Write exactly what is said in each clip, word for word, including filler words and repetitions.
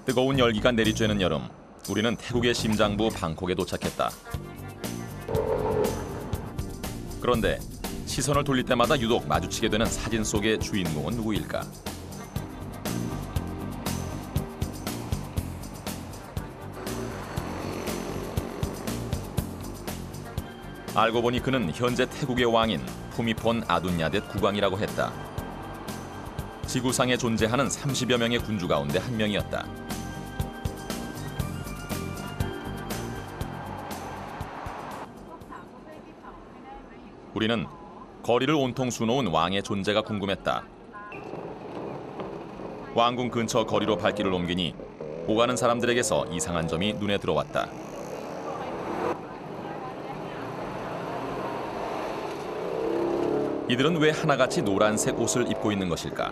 뜨거운 열기가 내리쬐는 여름, 우리는 태국의 심장부 방콕에 도착했다. 그런데 시선을 돌릴 때마다 유독 마주치게 되는 사진 속의 주인공은 누구일까? 알고 보니 그는 현재 태국의 왕인 푸미폰 아둔야댓 국왕이라고 했다. 지구상에 존재하는 삼십여 명의 군주 가운데 한 명이었다. 우리는 거리를 온통 수놓은 왕의 존재가 궁금했다. 왕궁 근처 거리로 발길을 옮기니 오가는 사람들에게서 이상한 점이 눈에 들어왔다. 이들은 왜 하나같이 노란색 옷을 입고 있는 것일까?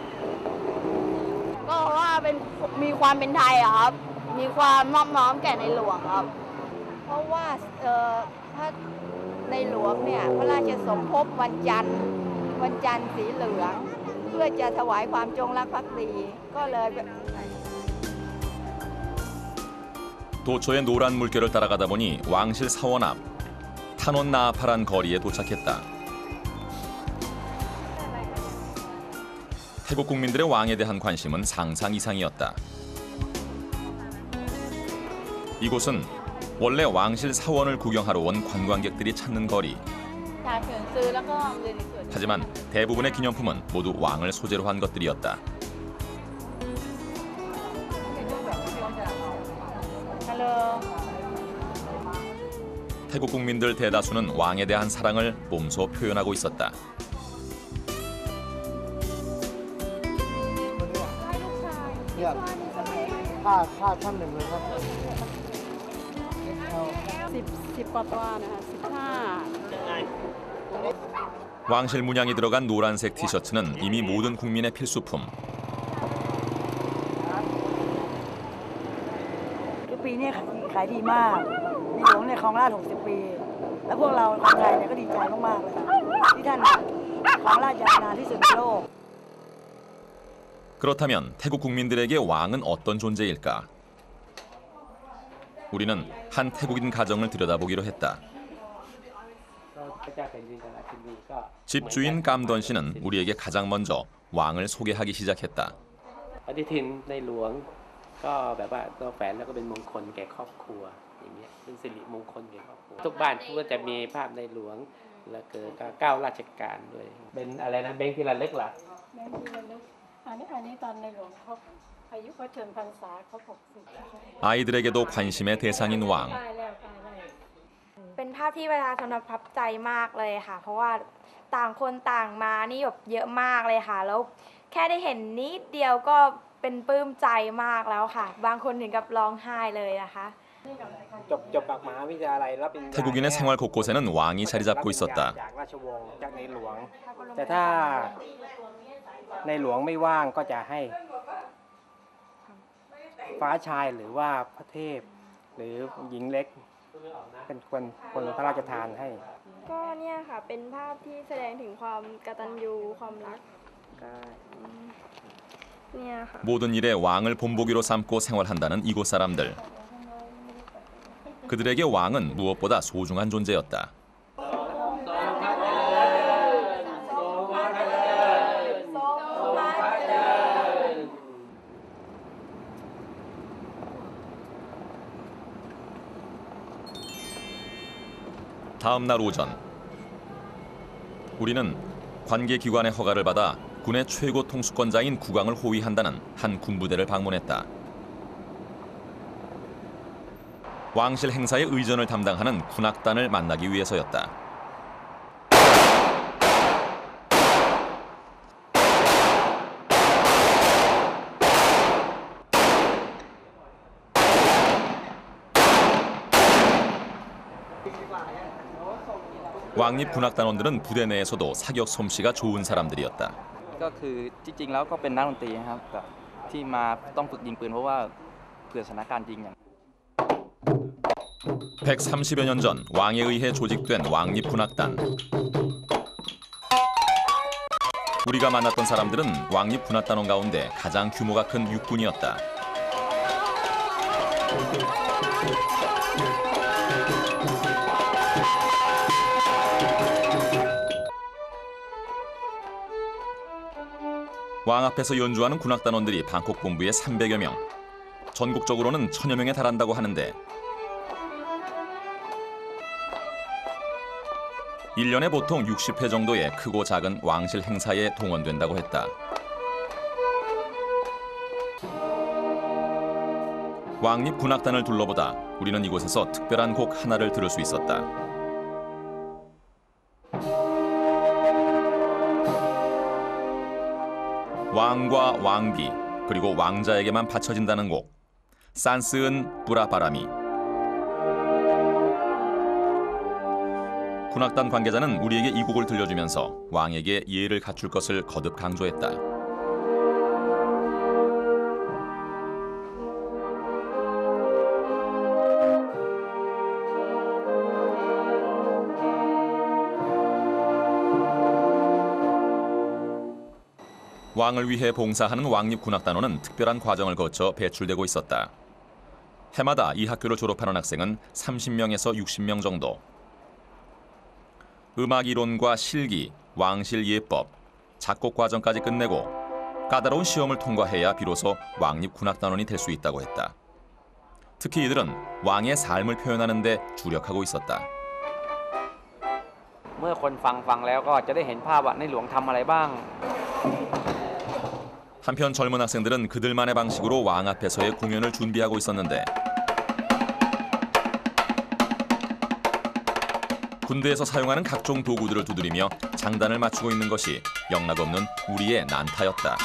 ก็ว่าเป็นมีความเป็นไทยอะครับมีความนอบน้อมแก่ในหลวงครับเพราะว่าเอ่อพระในหลวงเนี่ยพระราชสมภพวันจันทร์วันจันทร์สีเหลืองเพื่อจะถวายความจงรักภักดีก็เลย 도초의 노란 물결을 따라가다 보니 왕실 사원 앞 타논나아파란 거리에 도착했다. 태국 국민들의 왕에 대한 관심은 상상 이상이었다. 이곳은 원래 왕실 사원을 구경하러 온 관광객들이 찾는 거리. 하지만 대부분의 기념품은 모두 왕을 소재로 한 것들이었다. 태국 국민들 대다수는 왕에 대한 사랑을 몸소 표현하고 있었다. 왕실 문양이 들어간 노란색 티셔츠는 이미 모든 국민의 필수품. ปีนี้ขายดีมากในหลวงเนี่ยครองราชย์หกสิบปีแล้วพวกเราคนไทยเนี่ยก็ดีใจมากๆเลยที่ท่านครองราชย์ยาวนานที่สุดในโลก 그렇다면 태국 국민들에게 왕은 어떤 존재일까? 우리는 한 태국인 가정을 들여다보기로 했다. 집주인 깜던 씨는 우리에게 가장 먼저 왕을 소개하기 시작했다. ก็แบบว่าตัวแฝนแล้วก็เป็นมงคลแก่ครอบครัวอย่างเงี้ยเป็นสิริมงคลแก่ครอบครัวทุกบ้านก็จะมีภาพในหลวงแล้วก็เก้าราชการด้วยเป็นอะไรนะแบงค์ที่ระลึกล่ะแบงค์ที่ระลึกอันนี้อันนี้ตอนในหลวงครบอายุพระชนพรรษาครบหกสิบ 아이들에게도 관심의 대상인 왕. เป็นภาพที่ประชาชนประทับใจมากเลยค่ะเพราะว่าต่างคนต่างมานี่แบบเยอะมากเลยค่ะแล้วแค่ได้เห็นนิดเดียวก็เป็นปลื้มใจมากแล้วค่ะบางคนถึงกับร้องไห้เลยนะคะ 태국인의 생활 곳곳에는 왕이 자리 잡고 있었다. แต่ถ้าในหลวงไม่ว่างก็จะให้ฟ้าชายหรือว่าพระเทพหรือหญิงเล็กเป็นคนคนพระราชทานให้ก็เนี่ยค่ะเป็นภาพที่แสดงถึงความกตัญญูความรัก 모든 일에 왕을 본보기로 삼고 생활한다는 이곳 사람들. 그들에게 왕은 무엇보다 소중한 존재였다. 다음 날 오전, 우리는 관계기관의 허가를 받아 군의 최고 통수권자인 국왕을 호위한다는 한 군부대를 방문했다. 왕실 행사의 의전을 담당하는 군악단을 만나기 위해서였다. 왕립 군악단원들은 부대 내에서도 사격 솜씨가 좋은 사람들이었다. ก็คือจริงๆแล้วก็เป็นนักดนตรีครับที่มาต้องฝึกยิงปืนเพราะว่าเผื่อสถานการณ์จริงอย่าง 백삼십여 년 전 왕에 의해 조직된 왕립 군악단. 우리가 만났던 사람들은 왕립 군악단원 가운데 가장 규모가 큰 육군이었다. 왕 앞에서 연주하는 군악단원들이 방콕 본부에 삼백여 명, 전국적으로는 천여 명에 달한다고 하는데 일 년에 보통 육십 회 정도의 크고 작은 왕실 행사에 동원된다고 했다. 왕립 군악단을 둘러보다 우리는 이곳에서 특별한 곡 하나를 들을 수 있었다. 왕과 왕비 그리고 왕자에게만 바쳐진다는 곡 산스은 뿌라바라미. 군악단 관계자는 우리에게 이 곡을 들려주면서 왕에게 예의를 갖출 것을 거듭 강조했다. 왕을 위해 봉사하는 왕립 군악단원은 특별한 과정을 거쳐 배출되고 있었다. 해마다 이 학교를 졸업하는 학생은 삼십 명에서 육십 명 정도. 음악 이론과 실기, 왕실 예법, 작곡 과정까지 끝내고 까다로운 시험을 통과해야 비로소 왕립 군악단원이 될 수 있다고 했다. 특히 이들은 왕의 삶을 표현하는 데 주력하고 있었다. เมื่อคนฟังฟังแล้วก็จะได้เห็นภาพว่าในหลวงทำอะไรบ้าง 한편 젊은 학생들은 그들만의 방식으로 왕 앞에서의 공연을 준비하고 있었는데 군대에서 사용하는 각종 도구들을 두드리며 장단을 맞추고 있는 것이 영락없는 우리의 난타였다.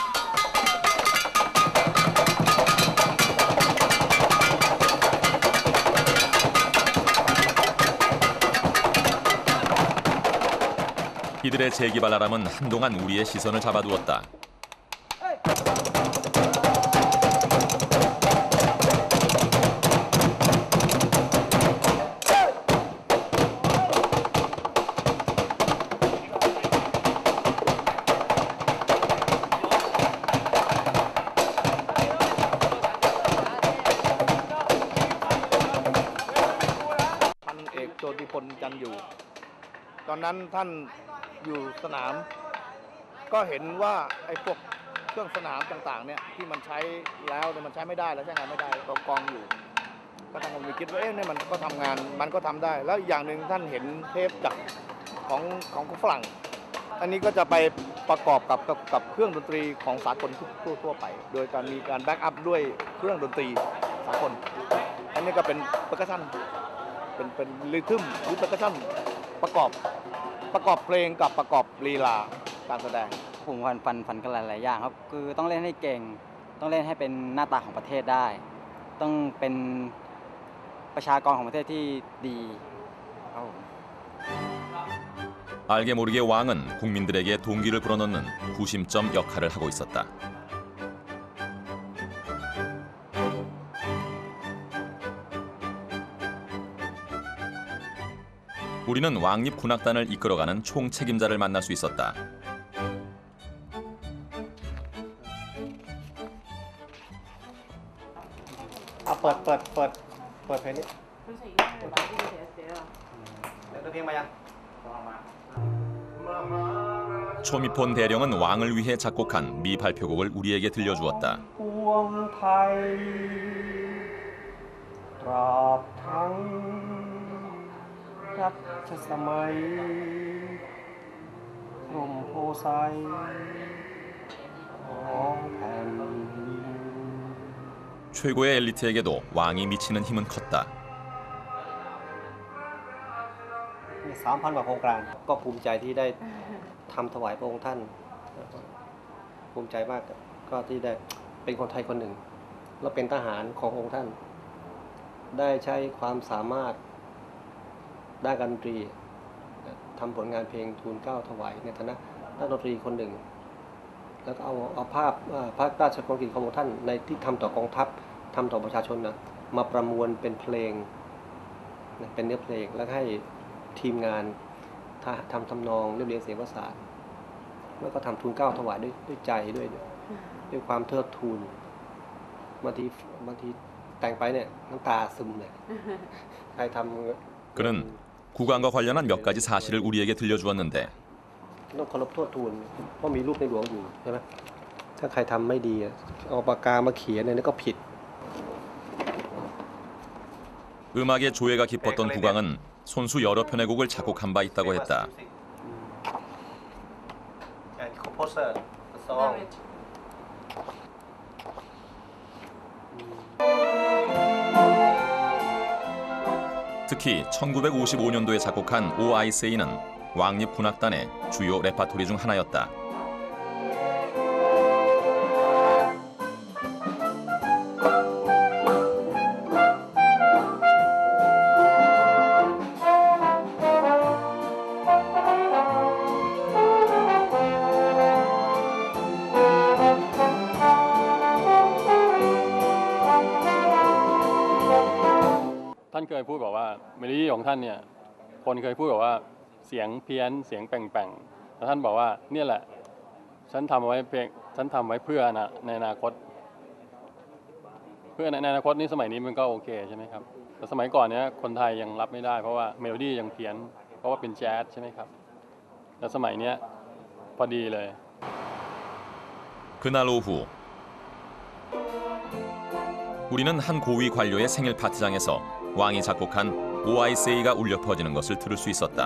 이들의 재기발랄함은 한동안 우리의 시선을 잡아두었다. พลจันอยู่ตอนนั้นท่านอยู่สนามก็เห็นว่าไอ้พวกเครื่องสนามต่างๆเนี่ยที่มันใช้แล้วเนี่ยมันใช้ไม่ได้แล้วใช้งานไม่ได้กองกองอยู่ก็ทางผมคิดว่าเอ๊ะเนี่ยมันก็ทำงานมันก็ทำได้แล้วอย่างหนึ่งท่านเห็นเทปจากของของฝรั่งอันนี้ก็จะไปประกอบกับกับกับเครื่องดนตรีของสากลทั่วทั่วไปโดยการมีการแบ็กอัพด้วยเครื่องดนตรีสากลอันนี้ก็เป็นเปอร์คัชชั่นเป็นเป็นริทึมหรือเปอร์คัชชั่นประกอบประกอบเพลงกับประกอบลีลาการแสดงผมฝันฝันฝันกันหลายๆอย่างครับคือต้องเล่นให้เก่งต้องเล่นให้เป็นหน้าตาของประเทศได้ต้องเป็นประชากรของประเทศที่ดีครับผม 알게 모르게 왕은 국민들에게 동기를 불어넣는 구심점 역할을 하고 있었다. 우리는 왕립 군악단을 이끌어가는 총책임자를 만날 수 있었다. 아, เปิด เปิด เปิด เปิดเพลงนี้ 초미폰 대령은 왕을 위해 작곡한 미 발표곡을 우리에게 들려주었다. 최고의 엘리트에게도 왕이 미치는 힘은 컸다. สามพัน กว่าโครงการก็ภูมิใจที่ได้ทำถวายพระองค์ท่านภูมิใจมากก็ที่ได้เป็นคนไทยคนหนึ่งและเป็นทหารขององค์ท่านได้ใช้ความสามารถด้านการดนตรีทำผลงานเพลงทูลเกล้าถวายในฐานะนักดนตรีคนหนึ่งแล้วก็เอาเอาภาพพระราชกรณีขององค์ท่านในที่ทำต่อกองทัพทำต่อประชาชนนะมาประมวลเป็นเพลงเป็นเนื้อเพลงแล้วให้ทีมงานทำทำนองเรียบเรียงเสียงประสานแล้วก็ทำทูลเกล้าถวายด้วยด้วยใจด้วยด้วยความเทิดทูนบางทีบางทีแต่งไปเนี่ยน้ำตาซึมเลยใครทำ 그는 국왕과 관련한 몇 가지 사실을 우리에게 들려주었는데 ต้องเคารพโทษทูลเพราะมีรูปในหลวงอยู่ใช่ไหมถ้าใครทำไม่ดีเอาปากกามาเขียนเนี่ยก็ผิด 음악의 조예가 깊었던 국왕은 손수 여러 편의 곡을 작곡한 바 있다고 했다. 특히 천구백오십오 년도에 작곡한 오아이세이는 왕립군악단의 주요 레파토리 중 하나였다. ท่านเคยพูดบอกว่าเมโลดี้ของท่านเนี่ยคนเคยพูดบอกว่าเสียงเพี้ยนเสียงแป่งๆแต่ท่านบอกว่าเนี่ยแหละฉันทำไว้เพียงฉันทำไว้เพื่อนะในอนาคตเพื่อในอนาคตนี้สมัยนี้มันก็โอเคใช่ไหมครับแต่สมัยก่อนเนี้ยคนไทยยังรับไม่ได้เพราะว่าเมโลดี้ยังเพี้ยนเพราะว่าเป็นแจ๊สใช่ไหมครับแต่สมัยเนี้ยพอดีเลย 그날 오후 우리는 한 고위 관료의 생일 파티장에서 왕이 작곡한 오아이세이가 울려 퍼지는 것을 들을 수 있었다.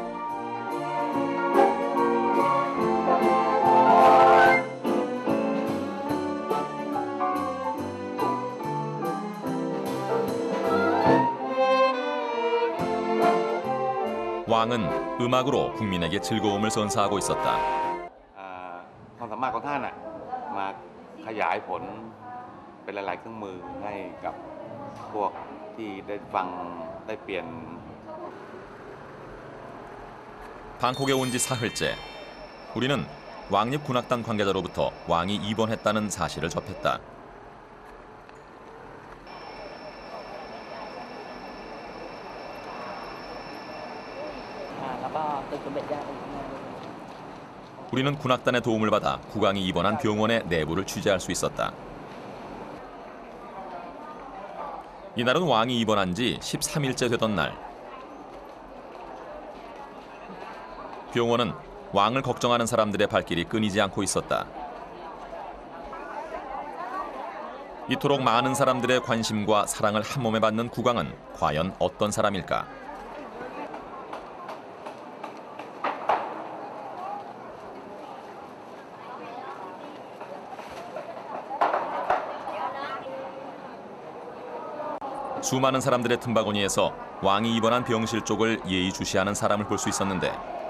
왕은 음악으로 국민에게 즐거움을 선사하고 있었다. ความสามารถของท่านมาขยายผลเป็นหลายๆเครื่องมือให้กับพวกที่ได้ฟังได้เปลี่ยน 방콕에 온 지 사흘째 우리는 왕립군악단 관계자로부터 왕이 입원했다는 사실을 접했다. 우리는 군악단의 도움을 받아 국왕이 입원한 병원의 내부를 취재할 수 있었다. 이날은 왕이 입원한 지 십삼 일째 되던 날. 병원은 왕을 걱정하는 사람들의 발길이 끊이지 않고 있었다. 이토록 많은 사람들의 관심과 사랑을 한몸에 받는 국왕은 과연 어떤 사람일까? 수많은 사람들의 틈바구니에서 왕이 입원한 병실 쪽을 예의주시하는 사람을 볼 수 있었는데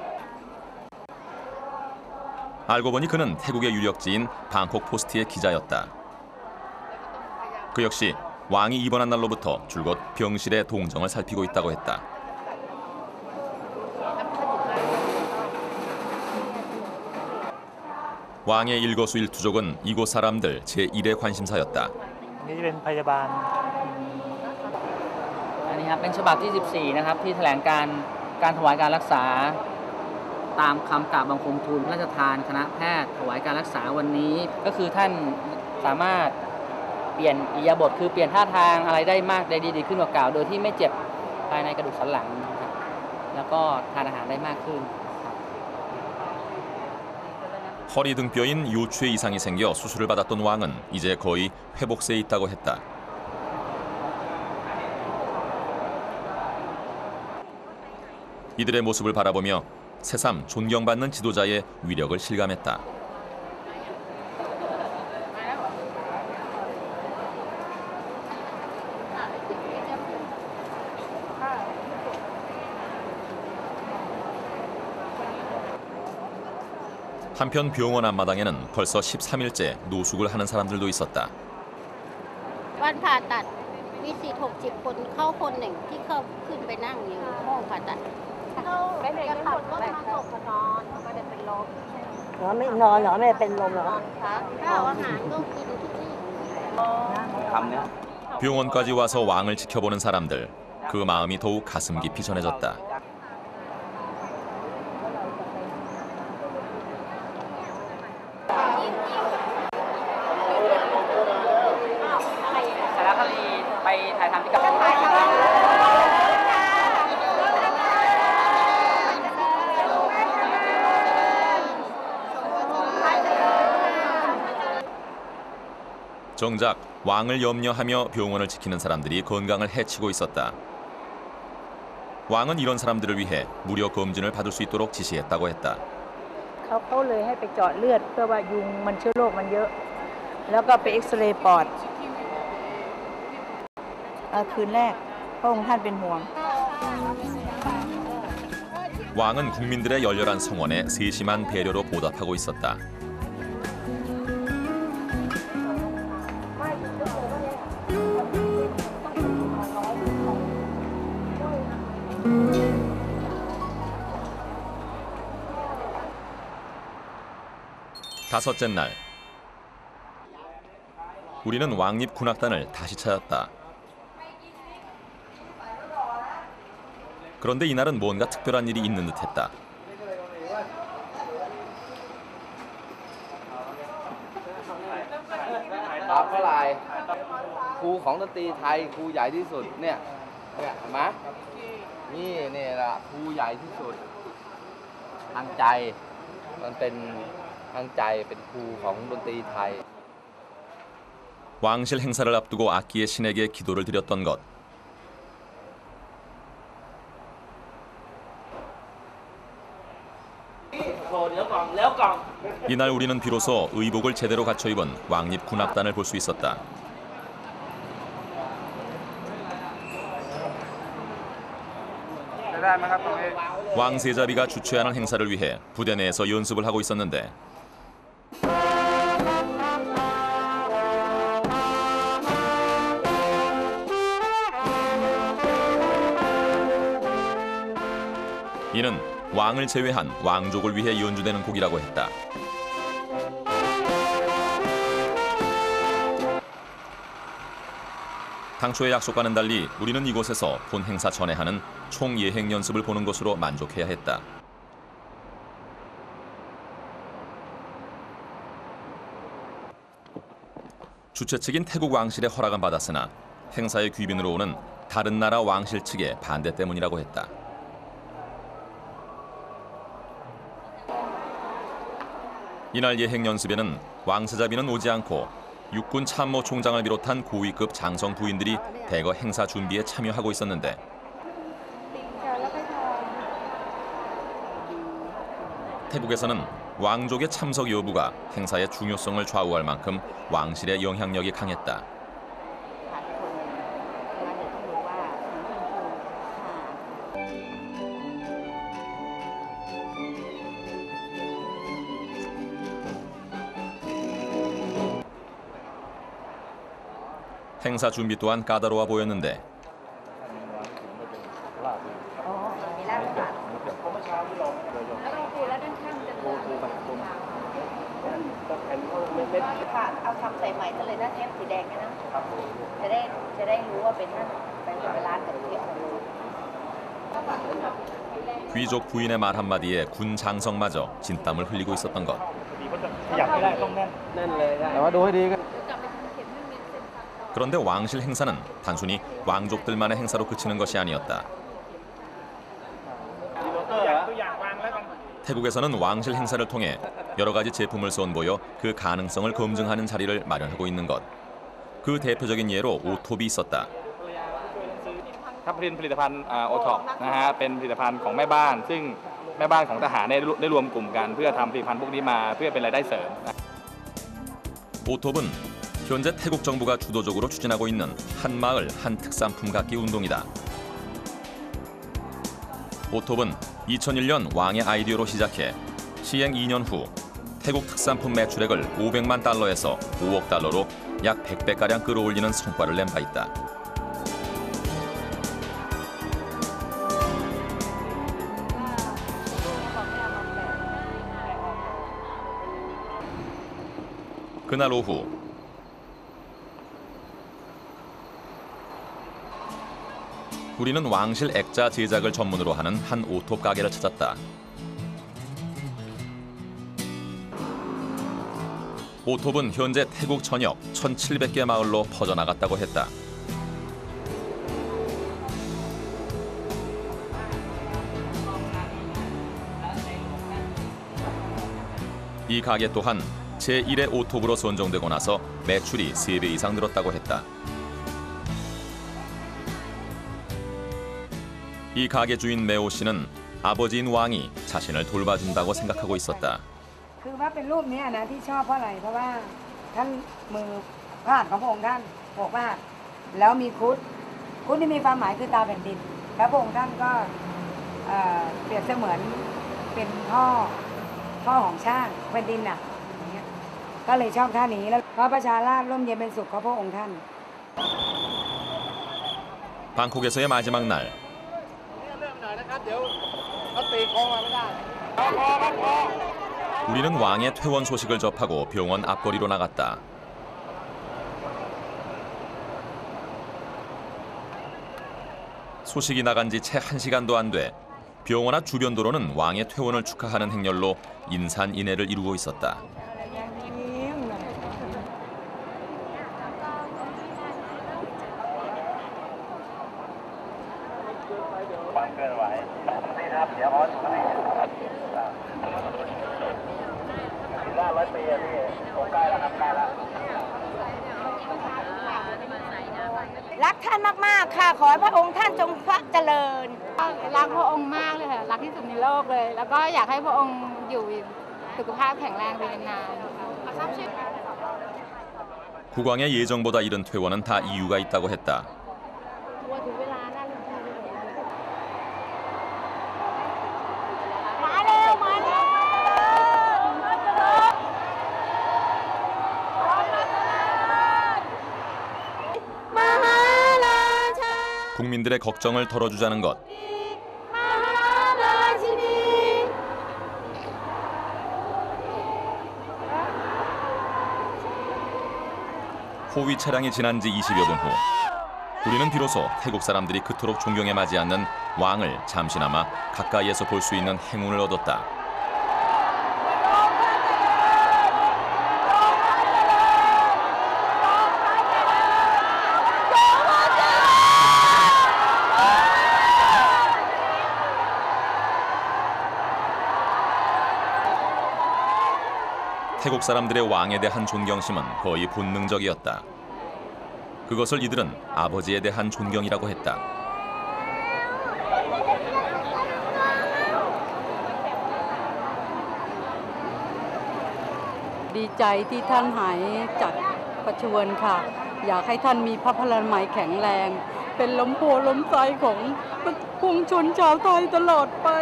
알고 보니 그는 태국의 유력지인 방콕 포스트의 기자였다. 그 역시 왕이 입원한 날로부터 줄곧 병실의 동정을 살피고 있다고 했다. 왕의 일거수일투족은 이곳 사람들 제일의 관심사였다. นี่เป็นพยาบาลอันนี้ครับเป็นฉบับที่สิบสี่นะครับที่แถลงการการถวายการรักษาตามคำกราบบังคมทูลพระราชทานคณะแพทย์ถวายการรักษาวันนี้ก็คือท่านสามารถเปลี่ยนอิริยาบถคือเปลี่ยนท่าทางอะไรได้มากได้ดีขึ้นกว่าเก่าโดยที่ไม่เจ็บภายในกระดูกสันหลังนะครับแล้วก็ทานอาหารได้มากขึ้น 허리 등뼈인 요추의 이상이 생겨 수술을 받았던 왕은 이제 거의 회복세에 있다고 했다. 이들의 모습을 바라보며 새삼 존경받는 지도자의 위력을 실감했다. 한편 병원 앞마당에는 벌써 십삼 일째 노숙을 하는 사람들도 있었다. วันผ่าตัดมีสี่หกสิบคนเข้าคนหนึ่งที่เข้าขึ้นไปนั่งอยู่ห้องผ่าตัดเข้าไปไหนกันหมดก็มาตกนอนไม่ได้เป็นลมเหรอไม่นอนเหรอไม่เป็นลมเหรอข้าวอาหารก็กินทุกที่ 병원까지 와서 왕을 지켜보는 사람들. 그 마음이 더욱 가슴 깊이 전해졌다. ถ่ายทำที่กับ 정작 왕을 염려하며 병원을 지키는 사람들이 건강을 해치고 있었다. 왕은 이런 사람들을 위해 무료 검진을 받을 수 있도록 지시했다고 했다. เขาเขาเลยให้ไปเจาะเลือดเพื่อว่ายุงมันเชื้อโรคมันเยอะแล้วก็ไปเอ็กซเรย์ปอดคืนแรกพระองค์ท่านเป็นห่วง 왕은 국민들의 열렬한 성원에 세심한 배려로 보답하고 있었다. 다섯째 날, 우리는 왕립 군악단을 다시 찾았다. 그런데 이날은 뭔가 특별한 일이 있는 듯했다. ครับเท่าไหร่ครูของดนตรีไทยครูใหญ่ที่สุดเนี่ยเนี่ยเห็นไหมนี่เนี่ยละครูใหญ่ที่สุดทางใจมันเป็นทางใจเป็นครูของดนตรีไทย 왕실 행사를 앞두고 악기의 신에게 기도를 드렸던 것. 이날 우리는 비로소 의복을 제대로 갖춰 입은 왕립 군악단을 볼 수 있었다. 왕세자비가 주최하는 행사를 위해 부대 내에서 연습을 하고 있었는데 이는 왕을 제외한 왕족을 위해 연주되는 곡이라고 했다. 당초의 약속과는 달리 우리는 이곳에서 본 행사 전에 하는 총 예행 연습을 보는 것으로 만족해야 했다. 주최 측인 태국 왕실의 허락은 받았으나 행사의 귀빈으로 오는 다른 나라 왕실 측의 반대 때문이라고 했다. 이날 예행 연습에는 왕세자비는 오지 않고 육군 참모총장을 비롯한 고위급 장성 부인들이 대거 행사 준비에 참여하고 있었는데 태국에서는 왕족의 참석 여부가 행사의 중요성을 좌우할 만큼 왕실의 영향력이 강했다. 행사 준비 또한 까다로워 보였는데 귀족 부인의 말 한마디에 군 장성마저 진땀을 흘리고 있었던 것. 그런데 왕실 행사는 단순히 왕족들만의 행사로 그치는 것이 아니었다. 태국에서는 왕실 행사를 통해 여러 가지 제품을 선보여 그 가능성을 검증하는 자리를 마련하고 있는 것. 그 대표적인 예로 오톱이 있었다. ถ้าผลิตผลิตภัณฑ์โอท็อปนะฮะเป็นผลิตภัณฑ์ของแม่บ้านซึ่งแม่บ้านของทหารได้รวมกลุ่มกันเพื่อทำผลิตภัณฑ์พวกนี้มาเพื่อเป็นรายได้เสริม 오톱은 현재 태국 정부가 주도적으로 추진하고 있는 한 마을 한 특산품 갖기 운동이다. 오톱은 이천일 년 왕의 아이디어로 시작해 시행 이 년 후 태국 특산품 매출액을 오백만 달러에서 오억 달러로 약 백 배가량 끌어올리는 성과를 낸 바 있다. 그날 오후 우리는 왕실 액자 제작을 전문으로 하는 한 오톱 가게를 찾았다. 오톱은 현재 태국 전역 천칠백 개 마을로 퍼져나갔다고 했다. 이 가게 또한 제일의 오톱으로 선정되고 나서 매출이 세 배 이상 늘었다고 했다. 이 가게 주인 매오 씨는 아버지인 왕이 자신을 돌봐준다고 생각하고 있었다. คือว่าเป็นรูปนี้นะที่ชอบเพราะอะไรเพราะว่าท่านมือพาดของพระองค์ท่านปกพาดแล้วมีครุฑครุฑที่มีความหมายคือตาแผ่นดินแล้วพระองค์ท่านก็เปรียบเสมือนเป็นพ่อพ่อของชาติแผ่นดินน่ะอย่างเงี้ยก็เลยชอบท่านี้แล้วพระประชาราษฎร์ร่มเย็นเป็นสุขของพระองค์ท่าน 방콕에서의 마지막 날. 우리는 왕의 퇴원 소식을 접하고 병원 앞거리로 나갔다. 소식이 나간 지 채 한 시간도 안 돼 병원 앞 주변 도로는 왕의 퇴원을 축하하는 행렬로 인산인해를 이루고 있었다. รักท่านมากๆค่ะขอให้พระองค์ท่านจงพระเจริญรักพระองค์มากเลยค่ะรักที่สุดในโลกเลยแล้วก็อยากให้พระองค์อยู่สุขภาพแข็งแรงไปนานๆ 국왕의 예정보다 이른 퇴원은 다 이유가 있다고 했다. 국민들의 걱정을 덜어주자는 것. 호위 차량이 지난 지 이십여 분 후 우리는 비로소 태국 사람들이 그토록 존경에 맞지 않는 왕을 잠시나마 가까이에서 볼 수 있는 행운을 얻었다. 태국 사람들의 왕에 대한 존경심은 거의 본능적이었다. 그것을 이들은 아버지에 대한 존경이라고 했다. ดีใจที่ท่านหายจากประชวรค่ะอยากให้ท่านมีพระพลามัยแข็งแรงเป็นล้มโพล้มไซของปวงชนชาวไทยตลอดไป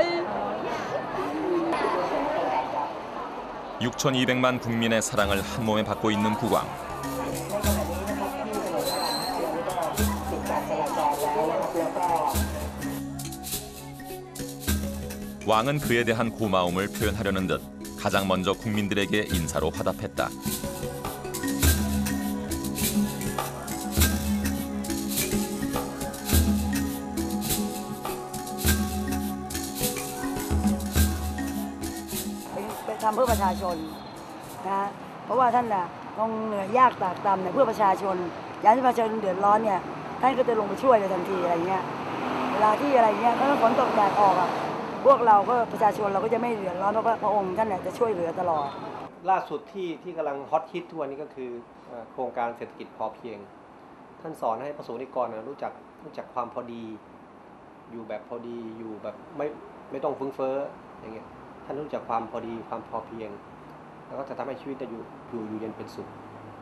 육천이백만 국민의 사랑을 한 몸에 받고 있는 국왕. 왕은 그에 대한 고마움을 표현하려는 듯 가장 먼저 국민들에게 인사로 화답했다. ทำเพื่อประชาชนนะเพราะว่าท่านน่ะคงเหนื่อยยากตากตำเนี่ยเพื่อประชาชนยามที่ประชาชนเดือดร้อนเนี่ยท่านก็จะลงไปช่วยเลยทันทีอะไรเงี้ยเวลาที่อะไรเงี้ยถ้าฝนตกแดดออกอ่ะพวกเราก็ประชาชนเราก็จะไม่เดือดร้อนเพราะพระองค์ท่านเนี่ยจะช่วยเหลือตลอดล่าสุดที่ที่กำลังฮอตฮิตทุกวันนี้ก็คือโครงการเศรษฐกิจพอเพียงท่านสอนให้ประสงค์นิกรรู้จักรู้จักความพอดีอยู่แบบพอดีอยู่แบบไม่ไม่ต้องฟุ้งเฟ้ออย่างเงี้ยท่านรู้จักความพอดีความพอเพียงแล้วก็จะทำให้ชีวิตจะอยู่อยู่อยู่เย็นเป็นสุข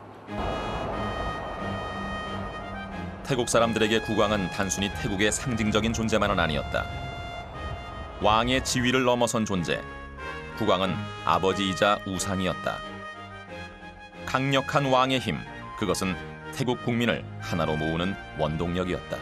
태국 사람들에게 국왕은 단순히 태국의 상징적인 존재만은 아니었다. 왕의 지위를 넘어선 존재. 국왕은 아버지이자 우상이었다. 강력한 왕의 힘. 그것은 태국 국민을 하나로 모으는 원동력이었다.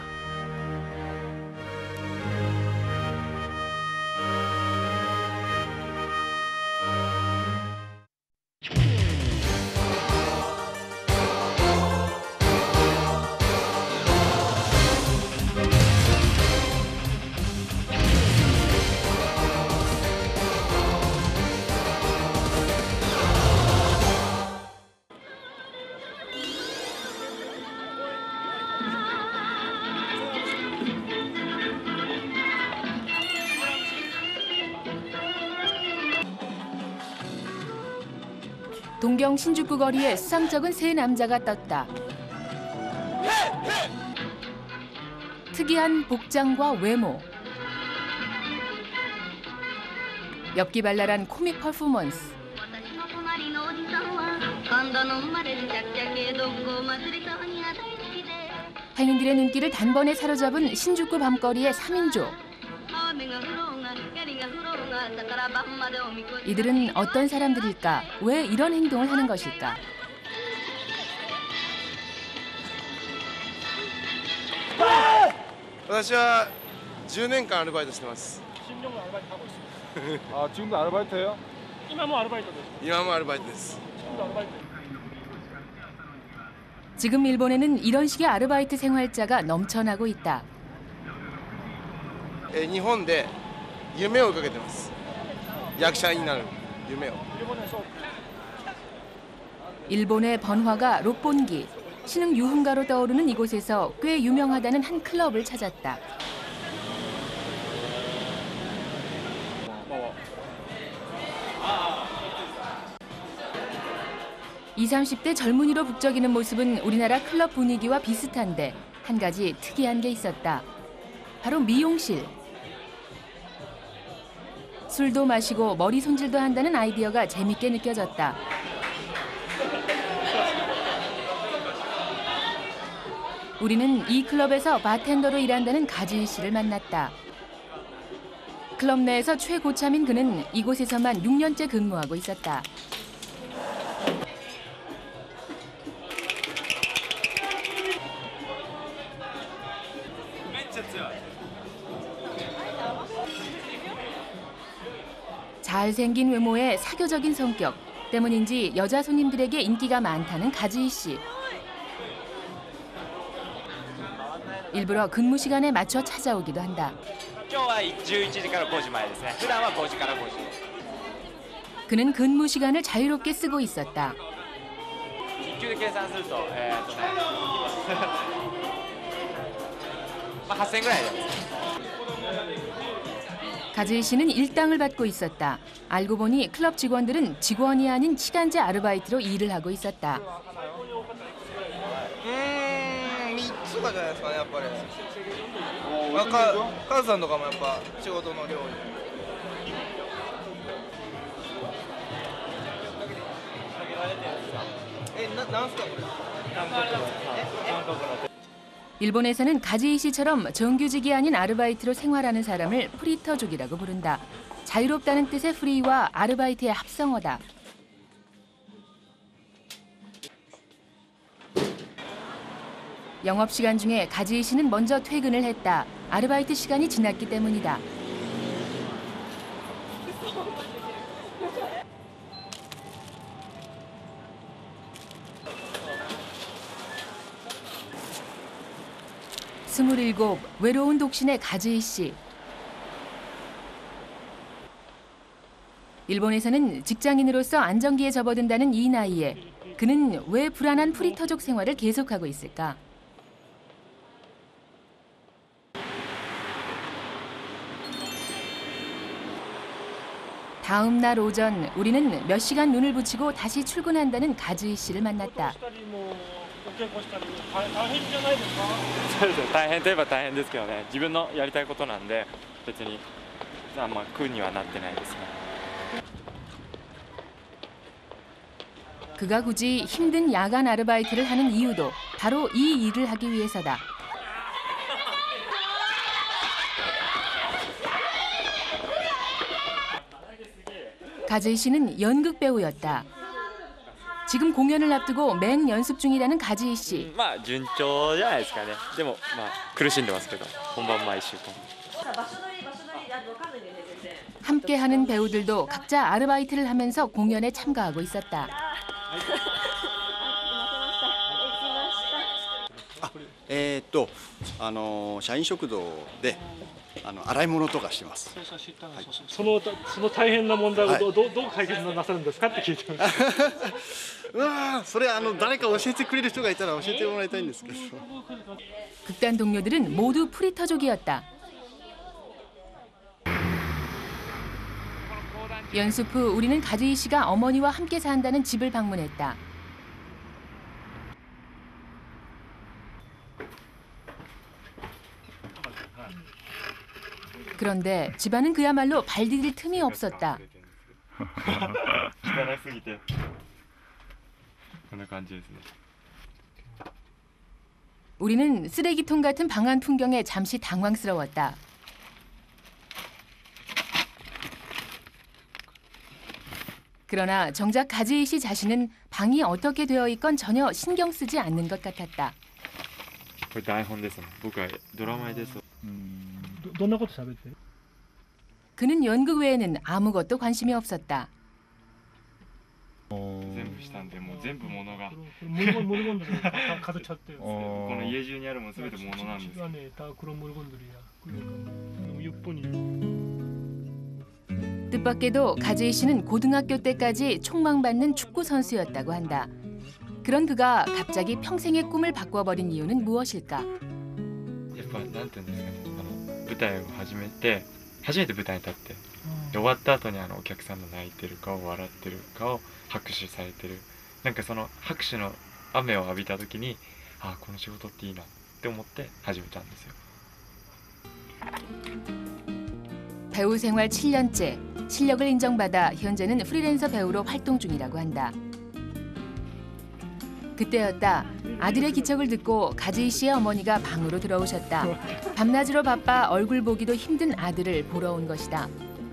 동경 신주쿠 거리에 수상쩍은 세 남자가 떴다. 특이한 복장과 외모, 엽기발랄한 코믹 퍼포먼스. 행인들의 눈길을 단번에 사로잡은 신주쿠 밤거리의 삼인조. 이들은 어떤 사람들일까? 왜 이런 행동을 하는 것일까? 저는 십年間アルバイトしてます。 십 년간 아르바이트 하고 있습니다. 아, 지금도 아르바이트예요?今も 아르바이트です. 今もアルバイトです. 지금도 아르바이트. 지금 일본에는 이런 식의 아르바이트 생활자가 넘쳐나고 있다. 日本で夢を追いかけてます。役者になる夢を. 일본의 번화가 롯본기. 신흥 유흥가로 떠오르는 이곳에서 꽤 유명하다는 한 클럽을 찾았다. 이십, 삼십 대 젊은이로 북적이는 모습은 우리나라 클럽 분위기와 비슷한데 한 가지 특이한 게 있었다. 바로 미용실. 술도 마시고 머리 손질도 한다는 아이디어가 재밌게 느껴졌다. 우리는 이 클럽에서 바텐더로 일한다는 가지희 씨를 만났다. 클럽 내에서 최고참인 그는 이곳에서만 육 년째 근무하고 있었다. 잘생긴 외모에 사교적인 성격 때문인지 여자 손님들에게 인기가 많다는 가지희 씨. 일부러 근무 시간에 맞춰 찾아오기도 한다. 그는 근무 시간을 자유롭게 쓰고 있었다. 가지희 씨는 일당을 받고 있었다. 알고 보니 클럽 직원들은 직원이 아닌 시간제 아르바이트로 일을 하고 있었다. とかじゃないですかね、やっぱり。まあ、かカズさんとかもやっぱ仕事の量に。え、な、なんすかこれ。 일본에서는 가지희 씨처럼 정규직이 아닌 아르바이트로 생활하는 사람을 프리터족이라고 부른다. 자유롭다는 뜻의 프리와 아르바이트의 합성어다. 영업시간 중에 가지희 씨는 먼저 퇴근을 했다. 아르바이트 시간이 지났기 때문이다. 스물일곱, 외로운 독신의 가지희 씨. 일본에서는 직장인으로서 안정기에 접어든다는 이 나이에 그는 왜 불안한 프리터족 생활을 계속하고 있을까? 다음 날 오전 우리는 몇 시간 눈을 붙이고 다시 출근한다는 가지희 씨를 만났다. そうですね、大変といえば大変ですけどね、自分のやりたいことなんで別にあんま苦にはなってないですね。 그가 굳이 힘든 야간 아르바이트를 하는 이유도 바로 이 일을 하기 위해서다. 가지희 씨는 연극 배우였다. 지금 공연을 앞두고 맹연습 중이라는 가지희 씨. まあ順調じゃないですかね。でもまあ苦しんでますけど、本番毎週。 함께하는 배우들도 각자 아르바이트를 하면서 공연에 참가하고 있었다. えーっとあの社員食堂であの洗い物とかしてます。 そのその大変な問題をどうどう解決なさるんですかって聞いてます。 うわそれあの誰か教えてくれる人がいたら教えてもらいたいんですけど。 극단 동료들은 모두 프리터족이었다. 연습 후 우리는 가즈이 씨가 어머니와 함께 산다는 집을 방문했다. 그런데 집안은 그야말로 발 디딜 틈이 없었다. 우리는 쓰레기통 같은 방 안 풍경에 잠시 당황스러웠다. 그러나 정작 가즈이 씨 자신은 방이 어떻게 되어 있건 전혀 신경 쓰지 않는 것 같았다. 그는 연극 외에는 아무것도 관심이 없었다. 全部したんでもう全部物が 물건 물건들이 다 가득 찼대요. この家中にあるもの全て物なんです 안에 다 그런 물건들이야. 그러니까 너무 예쁘니. 뜻밖에도 가즈이 씨는 고등학교 때까지 촉망받는 축구 선수였다고 한다. 그런 그가 갑자기 평생의 꿈을 바꿔버린 이유는 무엇일까? やっぱなんていうんですかね、あの舞台を始めて初めて舞台に立って終わった後にあのお客さんの泣いてる顔笑ってる顔拍手されてるなんかその拍手の雨を浴びた時にあこの仕事っていいなって思って始めたんですよ。 배우 생활 칠 년째, 실력을 인정받아 현재는 프리랜서 배우로 활동 중이라고 한다. 그때였다. 아들의 기척을 듣고 가즈이 씨의 어머니가 방으로 들어오셨다. 밤낮으로 바빠 얼굴 보기도 힘든 아들을 보러 온 것이다.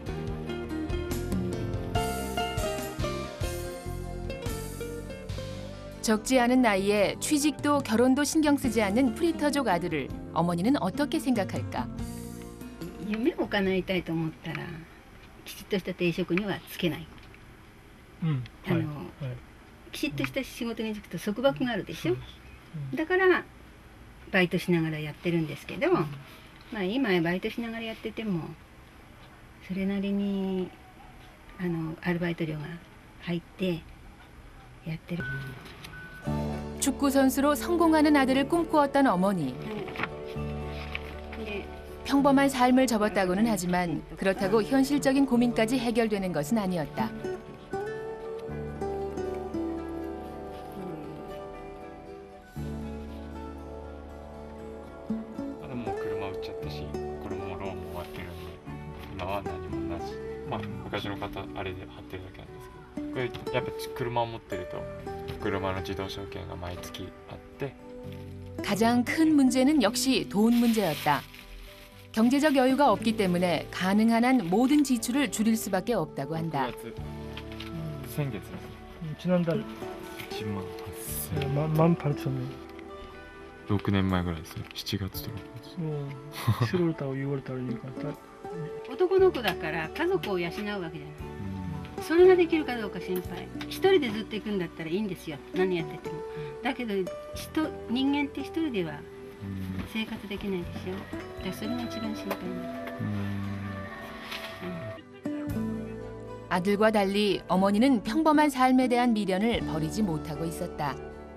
적지 않은 나이에 취직도 결혼도 신경 쓰지 않는 프리터족 아들을 어머니는 어떻게 생각할까? 夢を叶えたいと思ったらきちっとした定職にはつけない。あのきちっとした仕事に就くと束縛があるでしょ。だからバイトしながらやってるんですけど、まあ今バイトしながらやっててもそれなりにあのアルバイト料が入ってやってる。 축구 선수로 성공하는 아들을 꿈꾸었던 어머니. 평범한 삶을 접었다고는 하지만 그렇다고 현실적인 고민까지 해결되는 것은 아니었다. 가장 큰 문제는 역시 돈 문제였다. 경제적 여유가 없기 때문에 가능한 한 모든 지출을 줄일 수밖에 없다고 한다. 지난달 만 팔천 원. ろくねんまえぐらいですね。しちがつとか。 칠월 달, 유월 달이니까. 男の子だから家族を養うわけじゃない。それができるかどうか心配。一人でずっと行くんだったらいいんですよ。何やってても。だけど人人間って一人では生活できないでしょ。だからそれが一番心配な。 아들과 달리 어머니는 평범한 삶에 대한 미련을 버리지 못하고 있었다.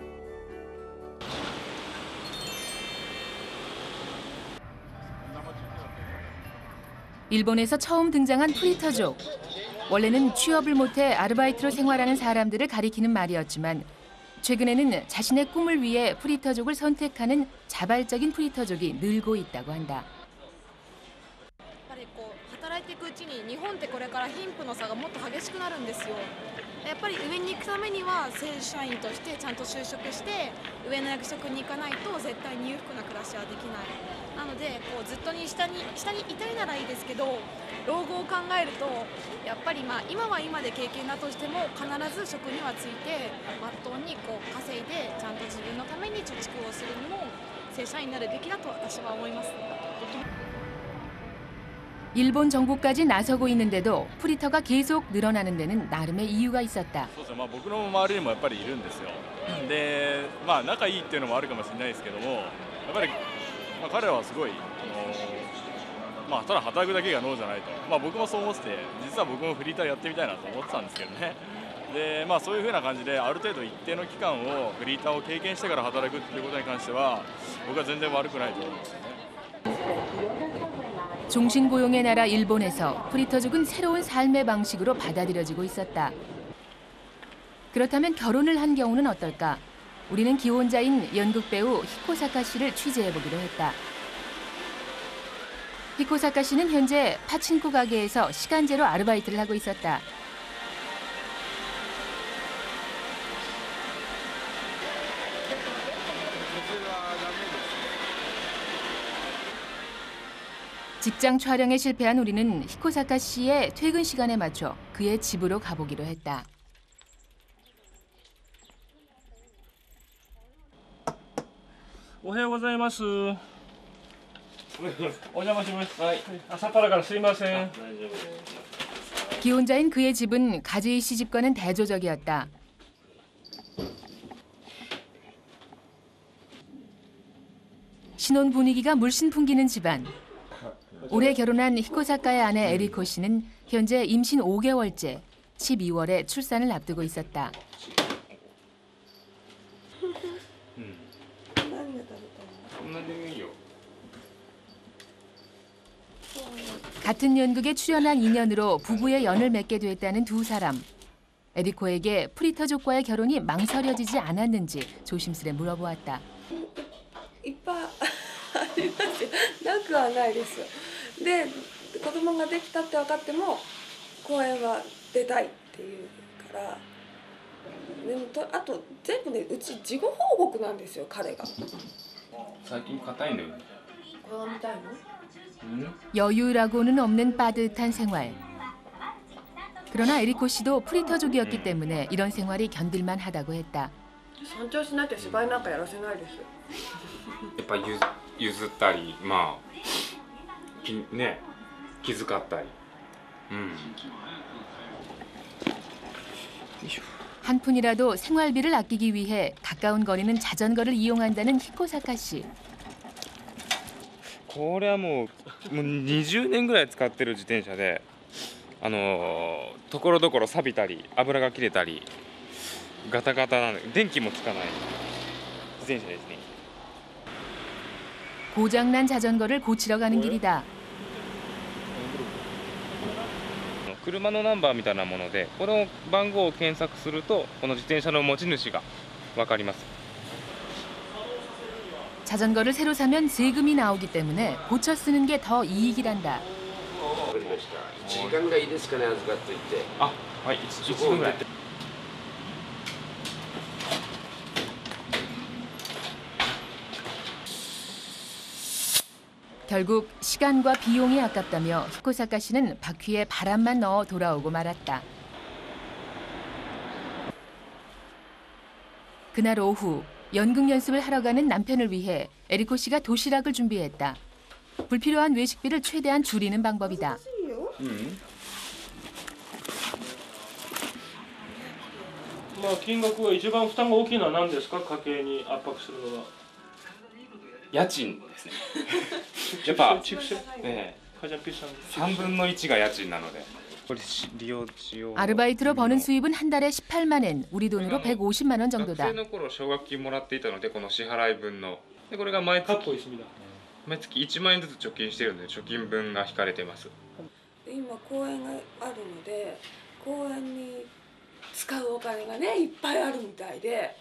일본에서 처음 등장한 프리터족. 원래는 취업을 못해 아르바이트로 생활하는 사람들을 가리키는 말이었지만 최근에는 자신의 꿈을 위해 프리터족을 선택하는 자발적인 프리터족이 늘고 있다고 한다. 働いていくうちに日本ってこれから貧富の差がもっと激しくなるんですよ。やっぱり上に行くためには正社員としてちゃんと就職して上の役職に行かないと絶対に裕福な暮らしはできない。なのでこうずっとに下に下にいたいならいいですけど、老後を考えるとやっぱりまあ今は今で経験だとしても必ず職にはついてまっとうにこう稼いでちゃんと自分のために貯蓄をするにも正社員になるべきだと私は思います。 일본 정부까지 나서고 있는데도 프리터가 계속 늘어나는 데는 나름의 이유가 있었다. そうですね、まあ僕の周りにもやっぱりいるんですよ。で、まあ仲いいっていうのもあるかもしれないですけども、やっぱりまあ彼らはすごいあのまあただ働くだけが能じゃないと。まあ僕もそう思ってて、実は僕もフリーターやってみたいなと思ってたんですけどね。で、まあそういう風な感じである程度一定の期間をフリーターを経験してから働くっていうことに関しては、僕は全然悪くないと思うんですよね。 종신고용의 나라 일본에서 프리터족은 새로운 삶의 방식으로 받아들여지고 있었다. 그렇다면 결혼을 한 경우는 어떨까? 우리는 기혼자인 연극배우 히코사카 씨를 취재해보기로 했다. 히코사카 씨는 현재 파친코 가게에서 시간제로 아르바이트를 하고 있었다. 직장 촬영에 실패한 우리는 히코사카 씨의 퇴근 시간에 맞춰 그의 집으로 가보기로 했다. 오하요고자이마스. 오자마시마스. 아사파라からすいません. 기혼자인 그의 집은 가즈이 씨 집과는 대조적이었다. 신혼 분위기가 물씬 풍기는 집안. 올해 결혼한 히코사카의 아내 에리코 씨는 현재 임신 오 개월째, 십이월에 출산을 앞두고 있었다. 같은 연극에 출연한 인연으로 부부의 연을 맺게 됐다는 두 사람. 에리코에게 프리터족과의 결혼이 망설여지지 않았는지 조심스레 물어보았다. いっぱいありますよ。なくはないです。で、子供ができたって分かっても公演は出たいっていうから。でもとあと全部ねうち事後報告なんですよ彼が。 最近硬いんだよね。 これは見たいの？ 여유라고는 없는 빠듯한 생활. 그러나 에리코 씨도 프리터족이었기 때문에 이런 생활이 견딜만 하다고 했다. 尊重しなきゃ芝居なんかやらせないです。 やっぱゆ譲ったり、まあきね気遣ったり。うん。 한 푼이라도 생활비를 아끼기 위해 가까운 거리는 자전거를 이용한다는 히코사카 씨. これはもうもうにじゅうねんぐらい使ってる自転車で、あのところどころ錆びたり油が切れたりガタガタなので電気もつかない自転車ですね。 고장난 자전거를 고치러 가는 길이다. 車のナンバーみたいなもので、この番号を検索するとこの自転車の持ち主がわかります。 자전거를 새로 사면 세금이 나오기 때문에 고쳐 쓰는 게 더 이익이란다. いちじかんぐらいいいですかね、預かっていて。 あ、はい、いちじかんぐらい。 결국 시간과 비용이 아깝다며 히코사카 씨는 바퀴에 바람만 넣어 돌아오고 말았다. 그날 오후 연극 연습을 하러 가는 남편을 위해 에리코 씨가 도시락을 준비했다. 불필요한 외식비를 최대한 줄이는 방법이다. 음. まあ金額が一番負担が大きいのは何ですか？家計に圧迫するのは。 家賃ですね。やっぱね、 三分の一が家賃なので。 아르바이트로 버는 수입은 한 달에 십팔만 엔, 우리 돈으로 백오십만 원 정도다. 学生の頃奨学金もらっていたのでこの支払い分のでこれが毎月毎月いちまん円ずつ貯金しているので貯金分が引かれています。 今公演があるので公演に使うお金がねいっぱいあるみたいで。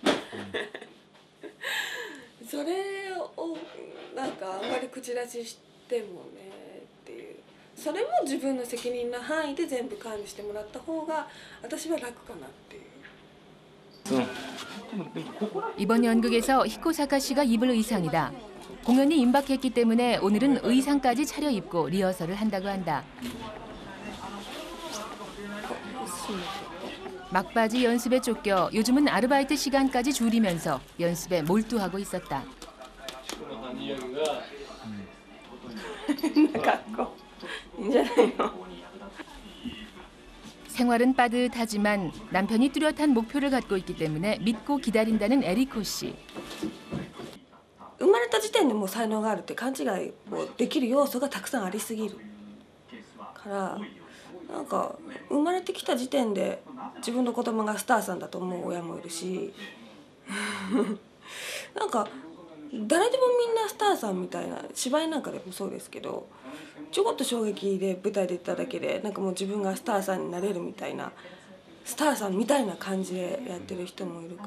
それをなんかあんまり口出ししてもねっていうそれも自分の責任の範囲で全部管理してもらった方が私は楽かなっていう。 이번 연극에서 히코사카 씨가 입을 의상이다. 공연이 임박했기 때문에 오늘은 의상까지 차려입고 리허설을 한다고 한다. 막바지 연습에 쫓겨 요즘은 아르바이트 시간까지 줄이면서 연습에 몰두하고 있었다. 생활은 빠듯하지만 남편이 뚜렷한 목표를 갖고 있기 때문에 믿고 기다린다는 에리코 씨. 生まれた時点でもう才能があるって勘違いをできる要素がたくさんありすぎるからなんか生まれてきた時点で自分の子供がスターさんだと思う親もいるしなんか誰でもみんなスターさんみたいな、芝居なんかでもそうですけど、ちょこっと衝撃で舞台で出ただけでなんかもう自分がスターさんになれるみたいな、スターさんみたいな感じでやってる人もいるから、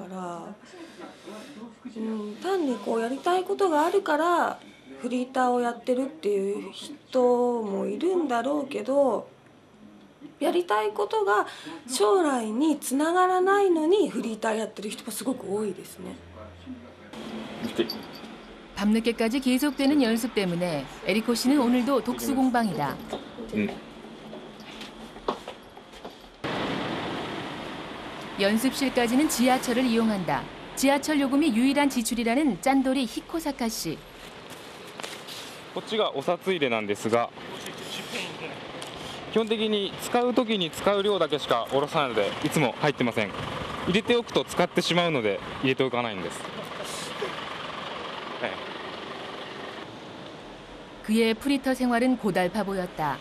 うん、単にこうやりたいことがあるからフリーターをやってるっていう人もいるんだろうけど、やりたいことが将来につながらないのにフリーターやってる人もすごく多いですね。 밤늦게까지 계속되는 연습 때문에 에리코 씨는 오늘도 독수 공방이다. 음. 연습실까지는 지하철을 이용한다. 지하철 요금이 유일한 지출이라는 짠돌이 히코사카 씨. こっちがお札入れなんですが、基本的に使う時に使う量だけしか下ろさないのでいつも入ってません。入れておくと使ってしまうので入れておかないんです。 그의 프리터 생활은 고달파 보였다.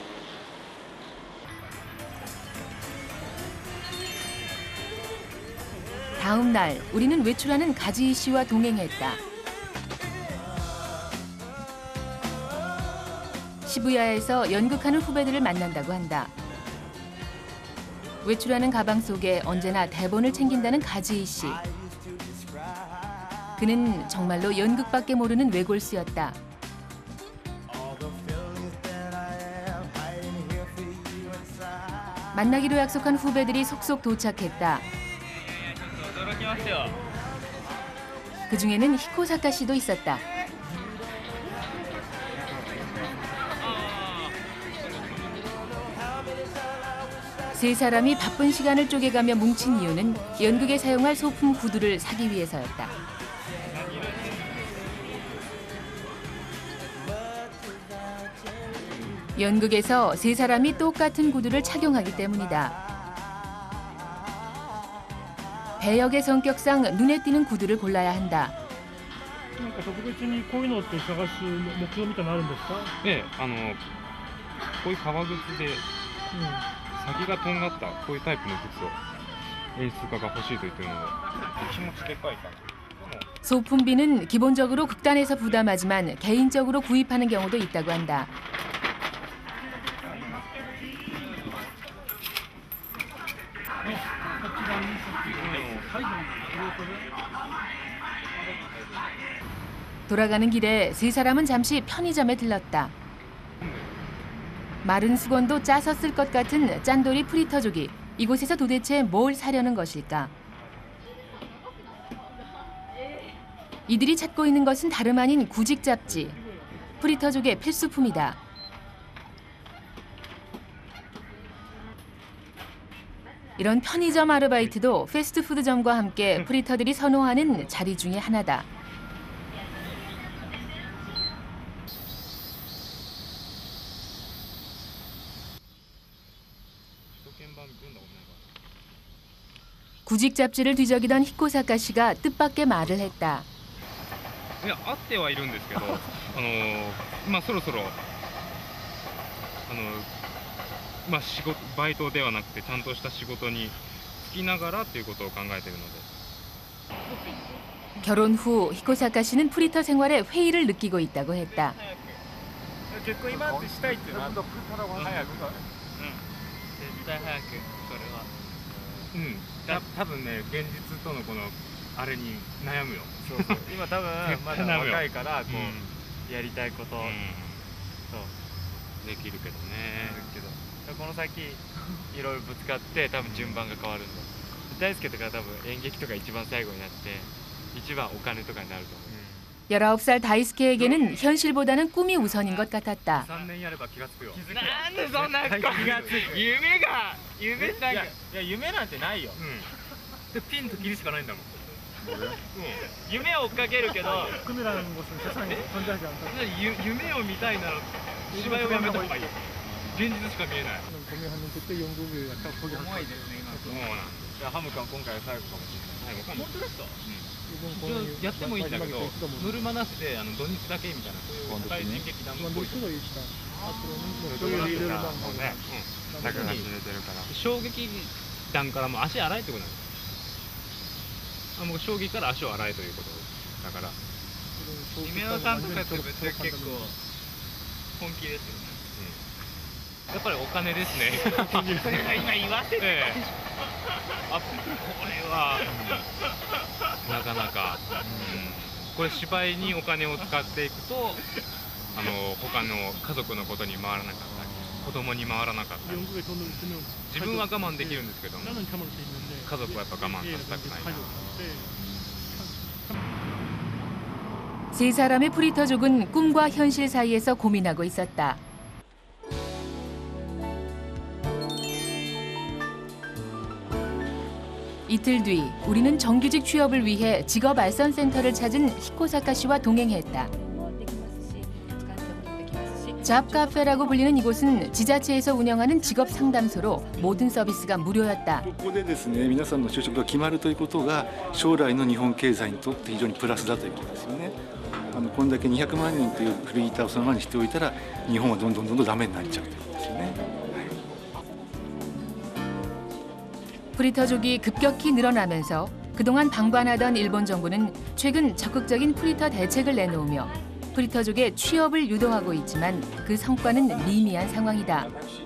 다음 날 우리는 외출하는 가지희 씨와 동행했다. 시부야에서 연극하는 후배들을 만난다고 한다. 외출하는 가방 속에 언제나 대본을 챙긴다는 가지희 씨. 그는 정말로 연극밖에 모르는 외골수였다. 만나기로 약속한 후배들이 속속 도착했다. 그 중에는 히코사카 씨도 있었다. 세 사람이 바쁜 시간을 쪼개가며 뭉친 이유는 연극에 사용할 소품 구두를 사기 위해서였다. 연극에서 세 사람이 똑같은 구두를 착용하기 때문이다. 배역의 성격상 눈에 띄는 구두를 골라야 한다. なんか特別にこういうのって探す目標みたいなのあるんですか？ ええ、あのこういう革靴で先がとんがったこういうタイプの靴を演出家が欲しいと言ってるので気持ちでかいから。 소품비는 기본적으로 극단에서 부담하지만 개인적으로 구입하는 경우도 있다고 한다. 돌아가는 길에 세 사람은 잠시 편의점에 들렀다. 마른 수건도 짜서 쓸 것 같은 짠돌이 프리터족이 이곳에서 도대체 뭘 사려는 것일까? 이들이 찾고 있는 것은 다름 아닌 구직 잡지. 프리터족의 필수품이다. 이런 편의점 아르바이트도 패스트푸드점과 함께 프리터들이 선호하는 자리 중에 하나다. 구직 잡지를 뒤적이던 히코사카 씨가 뜻밖의 말을 했다. いや、あってはいるんですけど、あのまあそろそろあのまあ仕事バイトではなくてちゃんとした仕事に就きながらっていうことを考えているので。 결혼 후 히코사카 씨는 프리터 생활에 회의를 느끼고 있다고 했다. 結婚今ってしたいっていうのは、早く。うん。絶対早くそれは。うん。た多分ね現実とのこのあれに悩むよ。そうそう。今多分まだ若いからこうやりたいこと、そうできるけどね。けどこの先いろいろぶつかって多分順番が変わるんだ。大輔とか多分演劇とか一番最後になって一番お金とかになると思う。 열아홉 살 다이스케에게는 현실보다는 꿈이 우선인 것 같았다. さんねんやれば気がつくよ。なんでそんな気がつく。夢が夢なんかいや夢なんてないよ。でピンと切るしかないんだもん。夢を追っかけるけど。夢を見たいなら芝居をやめた方がいい。現実しか見えない。重いですね今。そうなんじゃあハム君今回は最後かもしれない。本当ですか？やってもいいんだけど、ノルマなしであの土日だけみたいな、社会人劇団っぽい。そういうリールマンもね、だから始めてるから。衝撃団からも足洗いってことなんです。あ、もう衝撃から足を洗いということだから、 夢のさんとかって結構本気ですよね。やっぱりお金ですね。今言わせて。あ、これはなかなか、うん、これ芝居にお金を使っていくと、あの他の家族のことに回らなかったり、子供に回らなかったり。自分は我慢できるんですけども、家族はやっぱ我慢させたくないな。 세 사람의 프리터족은 꿈과 현실 사이에서 고민하고 있었다. 이틀 뒤 우리는 정규직 취업을 위해 직업 알선 센터를 찾은 히코사카 씨와 동행했다. 잡카페라고 불리는 이곳은 지자체에서 운영하는 직업 상담소로 모든 서비스가 무료였다. ここでですね、皆さんの就職が決まるということが将来の日本経済にとって非常にプラスだということですよね。あのこんだけにひゃくまんにんというフリーターをそのままにしておいたら日本はどんどんどんどんダメになっちゃうということですよね。 프리터족이 급격히 늘어나면서 그동안 방관하던 일본 정부는 최근 적극적인 프리터 대책을 내놓으며 프리터족의 취업을 유도하고 있지만 그 성과는 미미한 상황이다.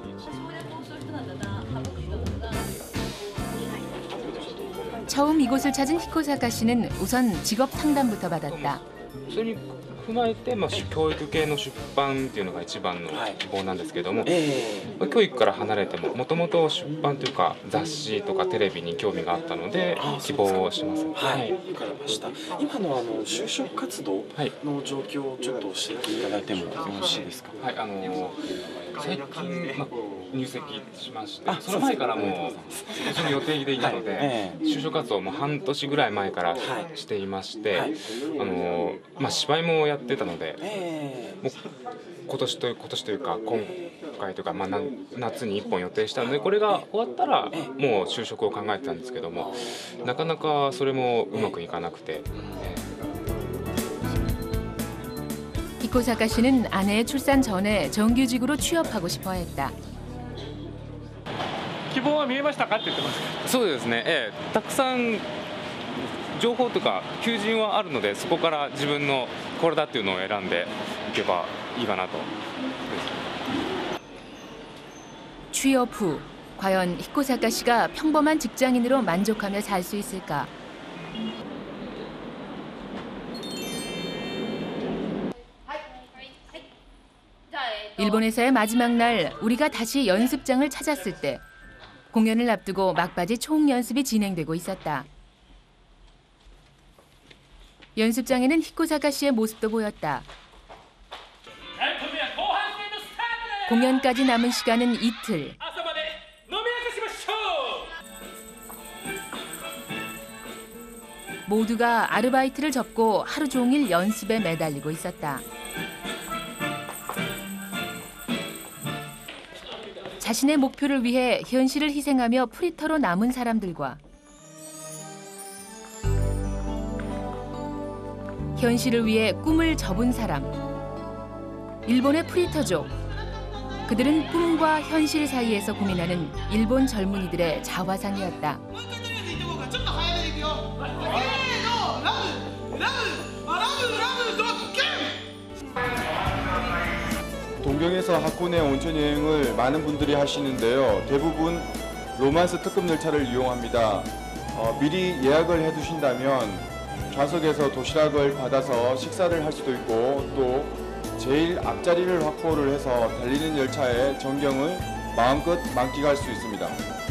처음 이곳을 찾은 히코사카 씨는 우선 직업 상담부터 받았다. それに踏まえて、まあ、教育系の出版っていうのが一番の希望なんですけども、まあ、教育から離れてももともと出版というか雑誌とかテレビに興味があったので希望をします。 はい、わかりました。今のあの就職活動の状況をちょっと教えていただいてもよろしいですか。 はい、あの最近、まあ、入籍しまして、その前からもうその予定でいたので、就職活動も半年ぐらい前からしていまして、あのまあ芝居もやってたので、もう今年と今年というか今回というか、まあ、夏にいっぽん予定したのでこれが終わったらもう就職を考えてたんですけども、なかなかそれもうまくいかなくて。 히코사카 씨는 아내의 출산 전에 정규직으로 취업하고 싶어 했다. 希望は見えましたかって言ってます。そうですね。ええ、たくさん情報とか求人はあるので、そこから自分のこれだっていうのを選んでいけばいいかなと。 취업 후 과연 히코사카 씨가 평범한 직장인으로 만족하며 살 수 있을까? 일본에서의 마지막 날 우리가 다시 연습장을 찾았을 때 공연을 앞두고 막바지 총연습이 진행되고 있었다. 연습장에는 히코사카 씨의 모습도 보였다. 공연까지 남은 시간은 이틀. 모두가 아르바이트를 접고 하루 종일 연습에 매달리고 있었다. 자신의 목표를 위해 현실을 희생하며 프리터로 남은 사람들과 현실을 위해 꿈을 접은 사람. 일본의 프리터족. 그들은 꿈과 현실 사이에서 고민하는 일본 젊은이들의 자화상이었다. 동경에서 하코네 온천 여행을 많은 분들이 하시는데요. 대부분 로만스 특급 열차를 이용합니다. 어, 미리 예약을 해두신다면 좌석에서 도시락을 받아서 식사를 할 수도 있고 또 제일 앞자리를 확보를 해서 달리는 열차의 전경을 마음껏 만끽할 수 있습니다.